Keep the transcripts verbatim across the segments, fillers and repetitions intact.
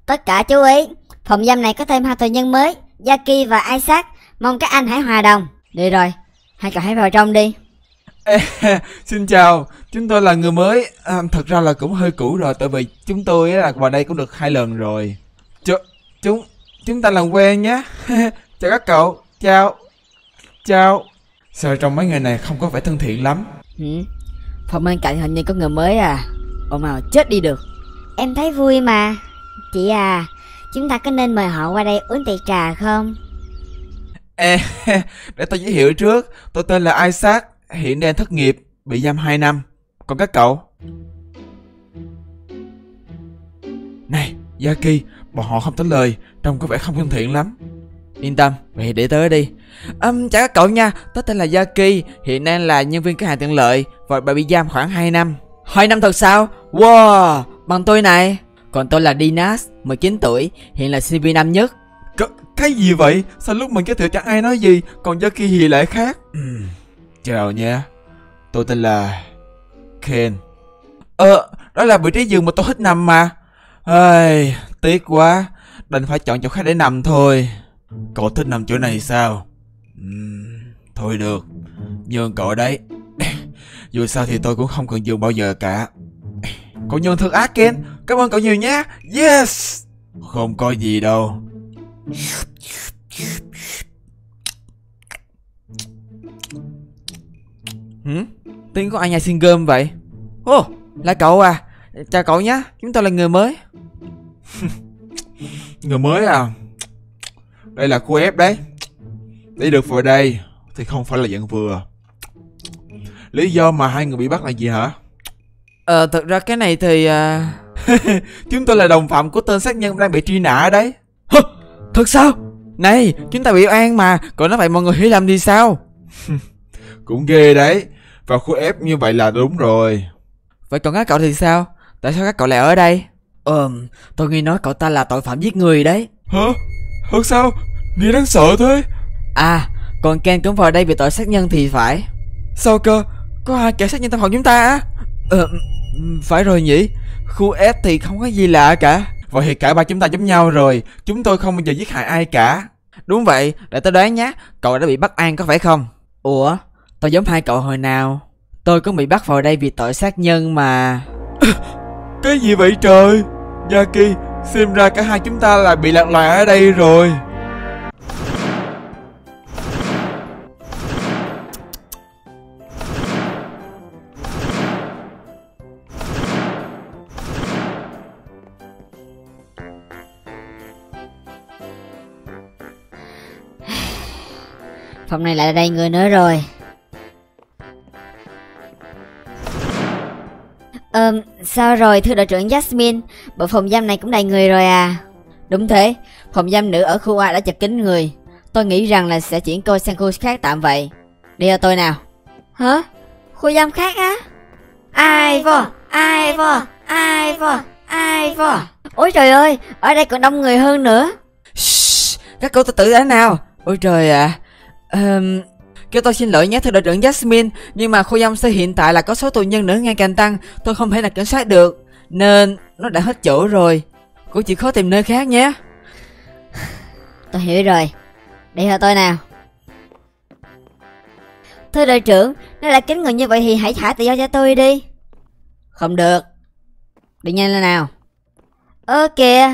Tất cả chú ý, phòng giam này có thêm hai tù nhân mới, Jackie và Isaac. Mong các anh hãy hòa đồng. Đi rồi, hai cậu hãy vào trong đi. Ê, xin chào, chúng tôi là người mới. À, thật ra là cũng hơi cũ rồi, tại vì chúng tôi là vào đây cũng được hai lần rồi. Ch chúng chúng ta làm quen nhé. Chào các cậu, chào, chào. Sao trong mấy người này không có vẻ thân thiện lắm? Ừ. Phòng bên cạnh hình như có người mới à. Ồn ào chết đi được. Em thấy vui mà. Chị à, chúng ta có nên mời họ qua đây uống tiệc trà không? Ê, để tôi giới thiệu trước. Tôi tên là Isaac, hiện đang thất nghiệp, bị giam hai năm. Còn các cậu? Này, Jackie, bọn họ không trả lời, trông có vẻ không thân thiện lắm. Yên tâm, vậy để tớ đi. Um, chào các cậu nha, tớ tên là Jackie, hiện đang là nhân viên cửa hàng tiện lợi và bà bị giam khoảng hai năm. Hai năm thật sao? Wow, bằng tôi này. Còn tôi là Dinas, mười chín tuổi, hiện là sinh viên năm nhất. C cái gì vậy? Sao lúc mình giới thiệu chẳng ai nói gì, còn Jackie thì lại khác? uhm, Chào nha, tôi tên là Ken. Ờ, đó là vị trí giường mà tôi thích nằm mà. Ây, tiếc quá, đành phải chọn chỗ khác để nằm thôi. Cậu thích nằm chỗ này sao? Uhm, thôi được, nhường cậu đấy. Dù sao thì tôi cũng không cần giường bao giờ cả. Cậu nhường thật ác Ken, cảm ơn cậu nhiều nhé. Yes. Không có gì đâu. Hử? Tiếng có ai nhai xin gơm vậy? Ồ, oh, là cậu à. Chào cậu nhé, chúng tôi là người mới. Người mới à? Đây là cô ép đấy. Để được vào đây thì không phải là dạng vừa. Lý do mà hai người bị bắt là gì hả? Ờ, thật ra cái này thì... Uh... Chúng tôi là đồng phạm của tên sát nhân đang bị truy nã đấy. Hơ, thật sao? Này, chúng ta bị oan mà. Cậu nói vậy mọi người hiểu lầm đi sao? Cũng ghê đấy. Vào khu ép như vậy là đúng rồi. Vậy còn các cậu thì sao? Tại sao các cậu lại ở đây? Ờm, tôi nghe nói cậu ta là tội phạm giết người đấy. Hả? Thật sao? Nghe đáng sợ thế. À, còn Ken cũng vào đây vì tội sát nhân thì phải. Sao cơ? Có hai kẻ sát nhân trong phòng chúng ta á? Ờ, phải rồi nhỉ. Khu F thì không có gì lạ cả. Vậy thì cả ba chúng ta giống nhau rồi. Chúng tôi không bao giờ giết hại ai cả. Đúng vậy, để tôi đoán nhé. Cậu đã bị bắt oan có phải không? Ủa, tôi giống hai cậu hồi nào? Tôi cũng bị bắt vào đây vì tội sát nhân mà. Cái gì vậy trời? Jackie, xem ra cả hai chúng ta là bị lạc loài ở đây rồi. Phòng này lại đầy người nữa rồi. Ờm, sao rồi thưa đội trưởng Jasmine? Bộ phòng giam này cũng đầy người rồi à? Đúng thế, phòng giam nữ ở khu A đã chật kín người. Tôi nghĩ rằng là sẽ chuyển cô sang khu khác tạm vậy. Đi theo tôi nào. Hả? Khu giam khác á? Ai vô? Ai vô? Ai vô? Ai vô? Ôi trời ơi, ở đây còn đông người hơn nữa. Shhh, các cậu tự tử đã nào. Ôi trời ạ. À. Um, Kêu tôi xin lỗi nhé thưa đội trưởng Jasmine, nhưng mà khu giam C hiện tại là có số tù nhân nữa ngày càng tăng. Tôi không thể nào kiểm soát được, nên nó đã hết chỗ rồi. Cô chỉ khó tìm nơi khác nhé. Tôi hiểu rồi. Đi theo tôi nào. Thưa đội trưởng, nếu là kín người như vậy thì hãy thả tự do cho tôi đi. Không được. Đi nhanh lên nào. Ơ kìa.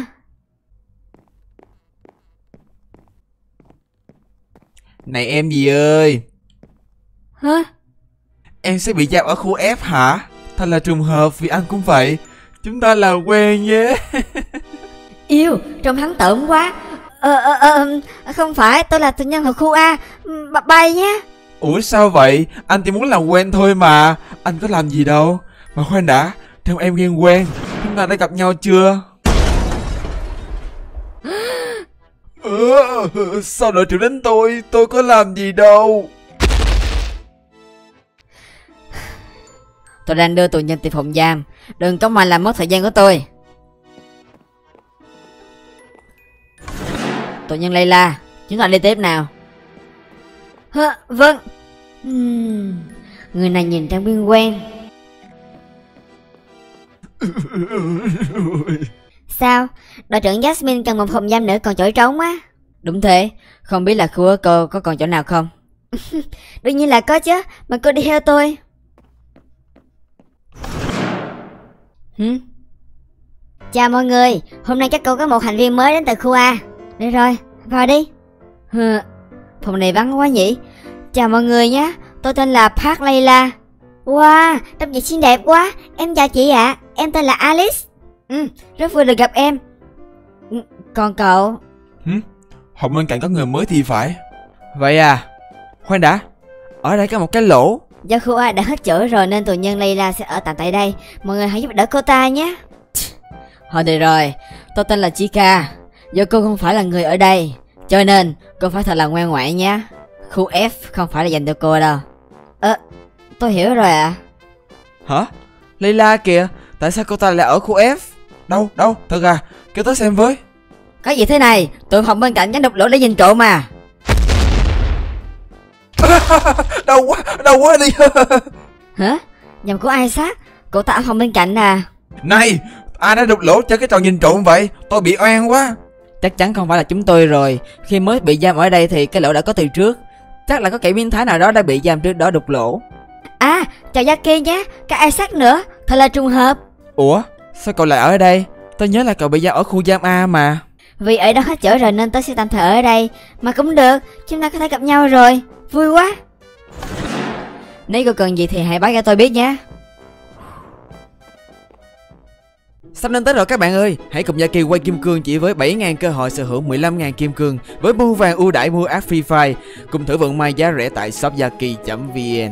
Này em gì ơi. Hả? Em sẽ bị giam ở khu F hả? Thật là trùng hợp vì anh cũng vậy. Chúng ta là quen nhé. Yêu, trông hắn tởm quá. Ờ, ờ, ờ, không phải, tôi là tù nhân ở khu A. B bay nhé. Ủa sao vậy? Anh chỉ muốn làm quen thôi mà. Anh có làm gì đâu. Mà khoan đã, theo em ghen quen, chúng ta đã gặp nhau chưa? Ừ, sao đội trưởng đánh tôi? Tôi có làm gì đâu. Tôi đang đưa tù nhân từ phòng giam. Đừng có mà làm mất thời gian của tôi. Tù nhân Layla, chúng ta đi tiếp nào. Hả, vâng. uhm, Người này nhìn trang biên quen. Sao? đội trưởng Jasmine cần một phòng giam nữa còn chỗ trống á. Đúng thế, không biết là khu ở cô có còn chỗ nào không? Đương nhiên là có chứ, mà cô đi theo tôi. Hử? Chào mọi người, hôm nay các cô có một thành viên mới đến từ khu A. Được rồi, vào đi. Hừ, phòng này vắng quá nhỉ? Chào mọi người nhé, tôi tên là Park Layla. Wow, trông chị xinh đẹp quá. Em chào chị ạ, à. Em tên là Alice. Ừ, rất vui được gặp em. Ừ, còn cậu? Hử? Phòng bên cạnh có người mới thì phải. Vậy à? Khoan đã, ở đây có một cái lỗ. Do khu A đã hết chỗ rồi nên tù nhân Layla sẽ ở tạm tại đây. Mọi người hãy giúp đỡ cô ta nhé. Thôi được rồi, tôi tên là Chica. Do cô không phải là người ở đây, cho nên cô phải thật là ngoan ngoãn nhé. Khu F không phải là dành cho cô đâu. Ờ, tôi hiểu rồi ạ. À. Hả? Layla kìa, tại sao cô ta lại ở khu F? Đâu, đâu, thật à, kêu tới xem với. Cái gì thế này, tụi phòng bên cạnh nhánh đục lỗ để nhìn trộm mà. Đau quá, đau quá đi. Hả? Nhầm của ai sát? Cô ta ở phòng bên cạnh à? Này, ai đã đục lỗ cho cái trò nhìn trộm vậy? Tôi bị oan quá. Chắc chắn không phải là chúng tôi rồi. Khi mới bị giam ở đây thì cái lỗ đã có từ trước. Chắc là có kẻ biến thái nào đó đã bị giam trước đó đục lỗ. À, chào Jackie nhé, các ai sát nữa, thật là trùng hợp. Ủa, sao cậu lại ở đây? Tôi nhớ là cậu bị giam ở khu giam A mà. Vì ở đó hết chỗ rồi nên tớ sẽ tạm thời ở đây. Mà cũng được, chúng ta có thể gặp nhau rồi. Vui quá. Nếu cô cần gì thì hãy báo cho tôi biết nhé. Sắp đến Tết rồi các bạn ơi. Hãy cùng Jackie quay kim cương chỉ với bảy nghìn cơ hội sở hữu mười lăm nghìn kim cương với mua vàng ưu đãi mua ác Free Fire. Cùng thử vận may giá rẻ tại shop jackie chấm vn.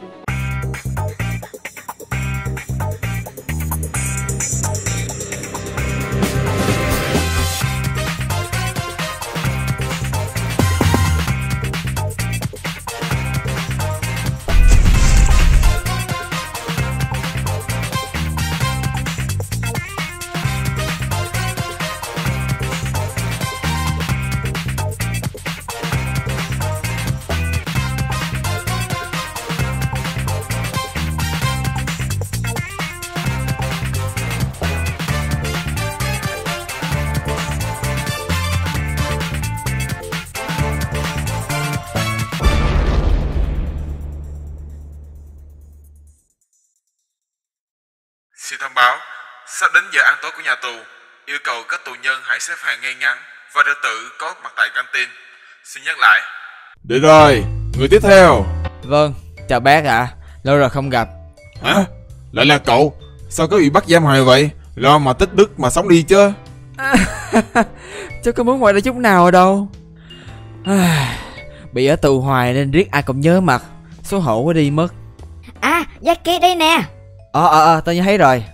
Xin thông báo, sắp đến giờ ăn tối của nhà tù. Yêu cầu các tù nhân hãy xếp hàng ngay ngắn và trật tự có mặt tại căng tin. Xin nhắc lại. Được rồi, người tiếp theo. Vâng, chào bác ạ. À. Lâu rồi không gặp. Hả? Lại là cậu? Sao có bị bắt giam hoài vậy? Lo mà tích đức mà sống đi chứ. Chứ có muốn ngoài đây chút nào đâu. Bị ở tù hoài nên riết ai cũng nhớ mặt. Xấu hổ quá đi mất. À, Jackie đây nè. Ờ ờ ờ, tôi nhớ thấy rồi.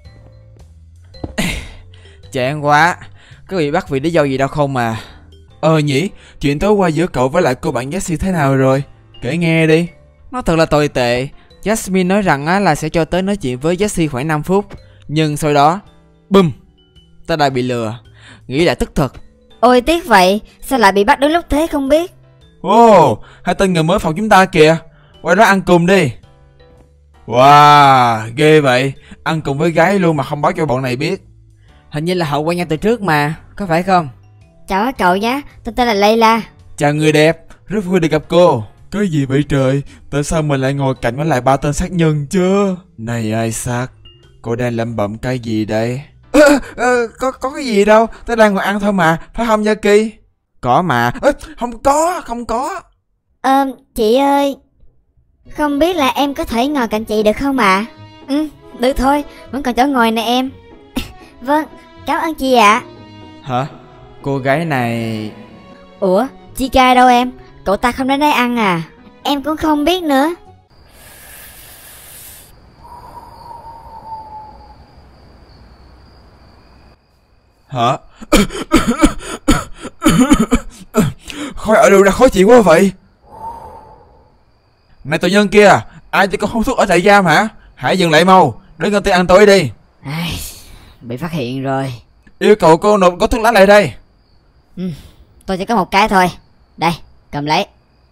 Chán quá. Có bị bắt vì lý do gì đâu không mà. Ờ nhỉ, chuyện tối qua giữa cậu với lại cô bạn Jessie thế nào rồi? Kể nghe đi. Nó thật là tồi tệ. Jasmine nói rằng á, là sẽ cho tới nói chuyện với Jessie khoảng năm phút. Nhưng sau đó, bùm, ta đã bị lừa. Nghĩ là tức thật. Ôi tiếc vậy, sao lại bị bắt đúng lúc thế không biết. Ồ, oh, hai tên người mới phòng chúng ta kìa. Qua đó ăn cùng đi. Wow, ghê vậy. Ăn cùng với gái luôn mà không báo cho bọn này biết. Hình như là họ quen nhau từ trước mà, có phải không? Chào các cậu nhé, tôi tên là Layla. Chào người đẹp, rất vui được gặp cô. Cái gì vậy trời, tại sao mình lại ngồi cạnh với lại ba tên sát nhân chứ? Này ai sát, cô đang lẩm bẩm cái gì đây? Ờ, ờ, có có cái gì đâu, tôi đang ngồi ăn thôi mà, phải không Jackie? Có mà. Ê, không có, không có. Ờ, chị ơi, không biết là em có thể ngồi cạnh chị được không ạ? À? Ừ, được thôi, vẫn còn chỗ ngồi nè em. Vâng, cảm ơn chị ạ. À. Hả? Cô gái này... Ủa, Chica đâu em? Cậu ta không đến đây ăn à? Em cũng không biết nữa. Hả? Khói ở đâu ra khó chịu quá vậy? Này tù nhân kia, ai cho con hút thuốc ở trại giam hả? Hãy dừng lại mau, để người ta ăn tối đi. Ai, bị phát hiện rồi. Yêu cầu cô nộp gói thuốc lá lại đây. Ừ, tôi chỉ có một cái thôi. Đây, cầm lấy.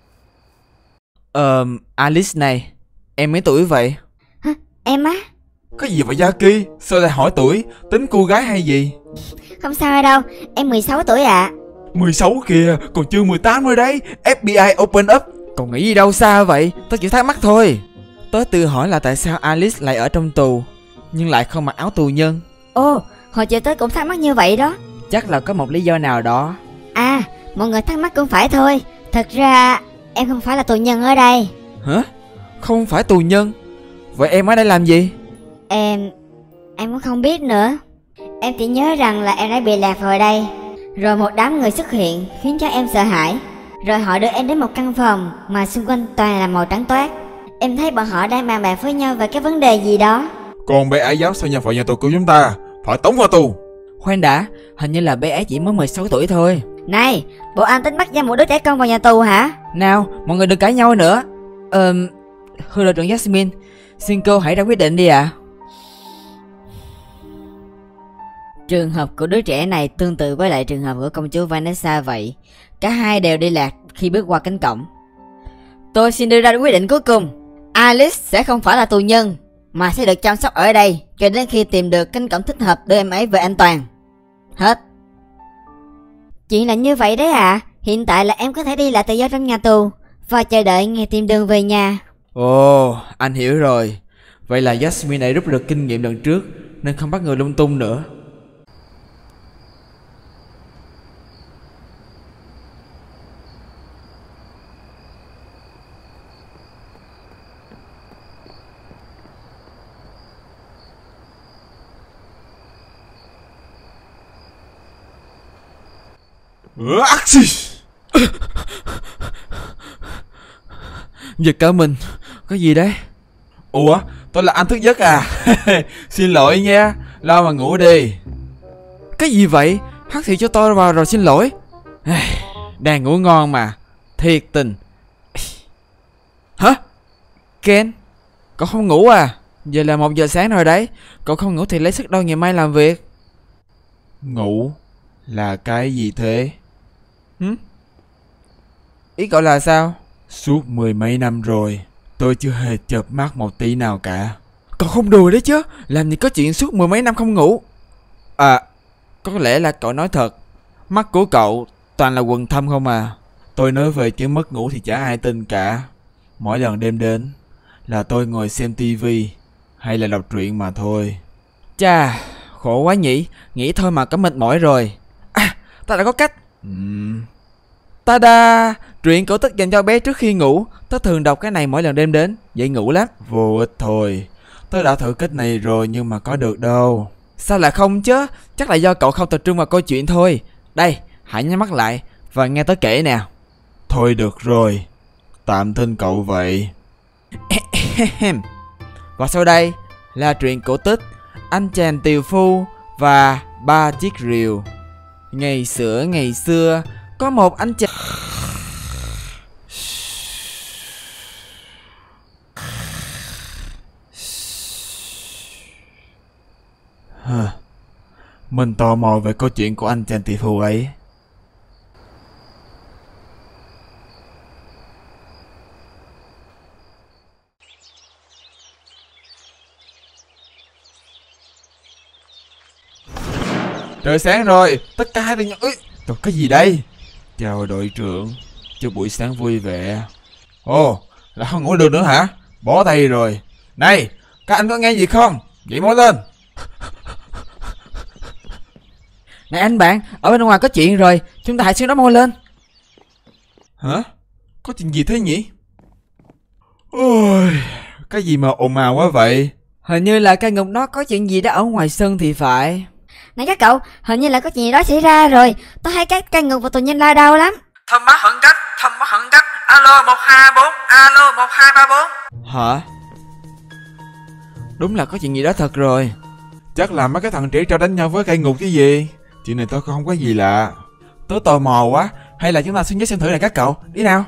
Ờ, Alice này, em mấy tuổi vậy? Hả? Em á? Cái gì vậy Jackie? Sao lại hỏi tuổi? Tính cô gái hay gì? không sao đâu, em mười sáu tuổi ạ. À. mười sáu kìa, còn chưa mười tám nữa đấy. ép bê i open up. Còn nghĩ gì đâu xa vậy, tớ chỉ thắc mắc thôi. Tớ tự hỏi là tại sao Alice lại ở trong tù, nhưng lại không mặc áo tù nhân. Ồ, hồi chiều tớ cũng thắc mắc như vậy đó. Chắc là có một lý do nào đó. À, mọi người thắc mắc cũng phải thôi. Thật ra, em không phải là tù nhân ở đây. Hả? Không phải tù nhân? Vậy em ở đây làm gì? Em... em cũng không biết nữa. Em chỉ nhớ rằng là em đã bị lạc vào đây. Rồi một đám người xuất hiện khiến cho em sợ hãi. Rồi họ đưa em đến một căn phòng mà xung quanh toàn là màu trắng toát. Em thấy bọn họ đang bàn bạc với nhau về cái vấn đề gì đó. Còn bé ái giáo sao nhập vào nhà tù của chúng ta, phải tống vào tù. Khoan đã, hình như là bé ấy chỉ mới mười sáu tuổi thôi. Này, bộ anh tính bắt giam một đứa trẻ con vào nhà tù hả? Nào, mọi người đừng cãi nhau nữa. Ờm... Thưa đội trưởng Jasmine, xin cô hãy ra quyết định đi ạ. À. Trường hợp của đứa trẻ này tương tự với lại trường hợp của công chúa Vanessa vậy. Cả hai đều đi lạc khi bước qua cánh cổng. Tôi xin đưa ra quyết định cuối cùng. Alice sẽ không phải là tù nhân, mà sẽ được chăm sóc ở đây cho đến khi tìm được cánh cổng thích hợp đưa em ấy về an toàn. Hết. Chuyện là như vậy đấy à? Hiện tại là em có thể đi lại tự do trong nhà tù và chờ đợi ngày tìm đường về nhà. Ồ, anh hiểu rồi. Vậy là Jasmine này rút được kinh nghiệm lần trước nên không bắt người lung tung nữa. Giật cả mình. Có gì đấy? Ủa, tôi là anh thức giấc à? Xin lỗi nha, lo mà ngủ đi. Cái gì vậy? Hắt xì cho tôi vào rồi xin lỗi. Đang ngủ ngon mà. Thiệt tình. Hả? Ken, cậu không ngủ à? Giờ là một giờ sáng rồi đấy. Cậu không ngủ thì lấy sức đâu ngày mai làm việc. Ngủ là cái gì thế? Hử? Ý cậu là sao? Suốt mười mấy năm rồi, tôi chưa hề chợp mắt một tí nào cả. Cậu không đùa đấy chứ? Làm gì có chuyện suốt mười mấy năm không ngủ. À, có lẽ là cậu nói thật. Mắt của cậu toàn là quầng thâm không à. Tôi nói về chuyện mất ngủ thì chả ai tin cả. Mỗi lần đêm đến là tôi ngồi xem tivi hay là đọc truyện mà thôi. Chà, khổ quá nhỉ. Nghĩ thôi mà có mệt mỏi rồi. À, ta đã có cách. uhm. Ta-da! Truyện cổ tích dành cho bé trước khi ngủ. Tớ thường đọc cái này mỗi lần đêm đến, dễ ngủ lắm. Vô ích thôi. Tớ đã thử cách này rồi nhưng mà có được đâu. Sao lại không chứ? Chắc là do cậu không tập trung vào câu chuyện thôi. Đây, hãy nhắm mắt lại và nghe tớ kể nào. Thôi được rồi, tạm tin cậu vậy. Và sau đây là truyện cổ tích Anh chàng tiều phu và ba chiếc rìu. Ngày xưa ngày xưa có một anh chàng. Mình tò mò về câu chuyện của anh chàng tỷ phú ấy. Trời sáng rồi, tất cả hãy đi nhận. Ui, trời, cái gì đây? Chào đội trưởng, chúc buổi sáng vui vẻ. Ồ, là không ngủ được nữa hả? Bó tay rồi. Này, các anh có nghe gì không? Dậy mau lên. Này anh bạn, ở bên ngoài có chuyện rồi, chúng ta hãy xuống đó mau lên. Hả? Có chuyện gì thế nhỉ? Ôi, cái gì mà ồn ào quá vậy? Hình như là căn ngục đó có chuyện gì đó ở ngoài sân thì phải. Này các cậu, hình như là có chuyện gì đó xảy ra rồi. Tôi thấy các căn ngục và tù nhân la đau lắm. Thông báo khẩn cấp, thông báo khẩn cấp. Alo một hai bốn, alo một hai ba bốn. Hả? Đúng là có chuyện gì đó thật rồi. Chắc là mấy cái thằng trẻ trâu đánh nhau với cây ngục chứ gì. Chuyện này tôi không có gì lạ. Tớ tò mò quá. Hay là chúng ta xuống dưới xem thử này các cậu. Đi nào.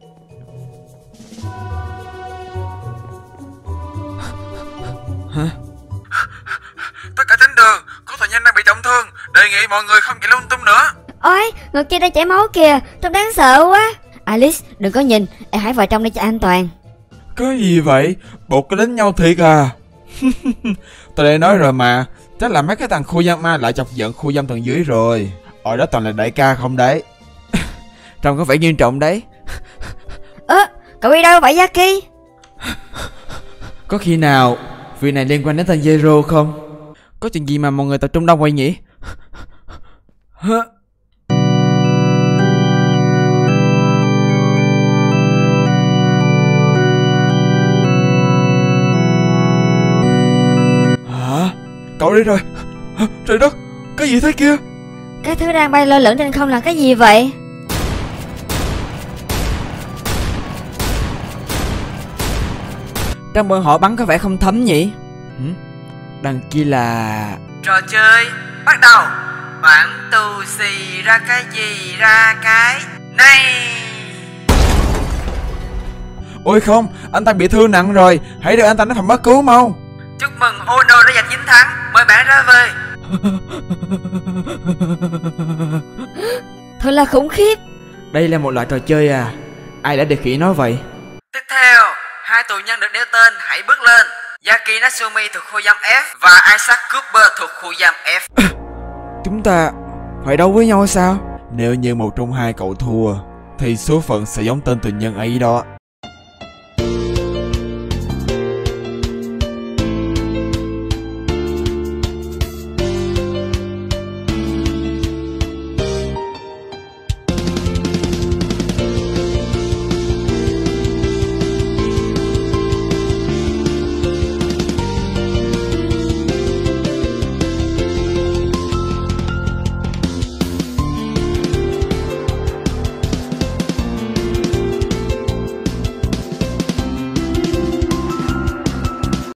Hả? Tất cả thính đường, có tù nhân đang bị trọng thương. Đề nghị mọi người không chạy lung tung nữa. Ôi, người kia đang chảy máu kìa. Trông đáng sợ quá. Alice, đừng có nhìn. Em hãy vào trong đây cho an toàn. Cái gì vậy? Bộ có đánh nhau thiệt à? Tôi đã nói rồi mà. Chắc là mấy cái thằng khu giam A lại chọc giận khu giam tầng dưới rồi. Ở đó toàn là đại ca không đấy. Trông có vẻ nghiêm trọng đấy. Ơ, cậu đi đâu vậy Jackie? Có khi nào việc này liên quan đến thằng Zero không? Có chuyện gì mà mọi người tập trung đông vậy nhỉ? Hả? Hả? Cậu đi rồi. Trời đất, cái gì thế kia? Cái thứ đang bay lơ lửng trên không là cái gì vậy? Trong bọn họ bắn có vẻ không thấm nhỉ? Hử? Đằng kia là... Trò chơi bắt đầu. Bạn tù xì ra cái gì ra cái này. Ôi không, anh ta bị thương nặng rồi. Hãy đưa anh ta đến phòng cấp cứu mau. Chúc mừng Ono đã giành chiến thắng. Mời bạn ra về. Thật là khủng khiếp. Đây là một loại trò chơi à? Ai đã điều khiển nó vậy? Tiếp theo, hai tù nhân được nêu tên hãy bước lên. Yaki Natsumi thuộc khu giam F và Isaac Cooper thuộc khu giam F. Chúng ta phải đấu với nhau sao? Nếu như một trong hai cậu thua thì số phận sẽ giống tên tình nhân ấy đó.